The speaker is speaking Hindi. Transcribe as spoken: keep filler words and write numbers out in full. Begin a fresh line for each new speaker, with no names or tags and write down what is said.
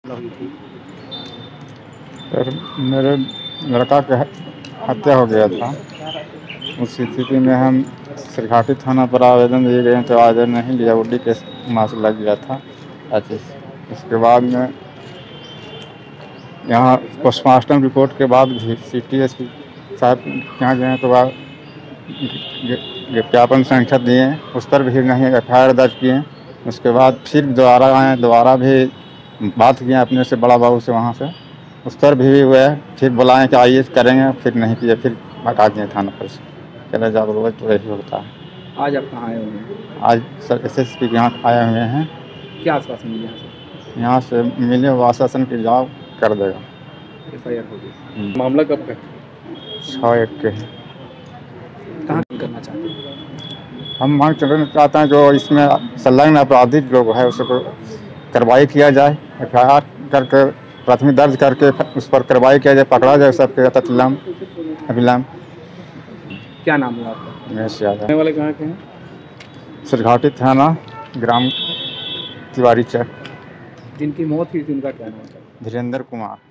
हुई थी?
सर मेरे लड़का का हत्या हो गया था। उस स्थिति में हम सरघाटी थाना पर आवेदन दिए गए तो आवेदन नहीं लिया, उडी केस मास लग गया था। अच्छा, उसके बाद में यहाँ पोस्टमार्टम रिपोर्ट के बाद भी सिटी एस पी साहब यहाँ गए तो बाद ज्ञापन संख्या दिए, उस पर भी नहीं एफ आई आर दर्ज किए। उसके बाद फिर दोबारा आए, दोबारा भी बात किए अपने से बड़ा बाबू से, वहाँ से उस पर भी हुए, फिर बुलाएं कि आइए करेंगे, फिर नहीं किए, फिर हटा दिए थाना पर से। चले जाओ, रोज तो यही होता है।
आज आप कहाँ आए हुए हैं?
आज सर एस एस पी के यहाँ आए हुए हैं।
क्या आश्वासन मिले यहाँ से?
यहाँ से मिले वो आश्वासन की जाओ कर देगा,
एफ आई आर होगी। मामला कब का?
छः एक के है।
कहाँ करना चाहते हैं?
हम मांग चलना चाहते हैं जो इसमें संलग्न अपराधिक लोग है उसको कार्रवाई किया जाए, एफ आई आर करके प्राथमिक दर्ज करके उस पर कार्रवाई किया जाए, पकड़ा जाए सबके तत्लम अभिलम।
क्या नाम है आपका?
उमेश यादव।
रहने वाले कहाँ के हैं?
सरघाटी थाना, ग्राम तिवारी चक।
जिनकी मौत हुई थी उनका क्या नाम था?
धीरेन्द्र कुमार।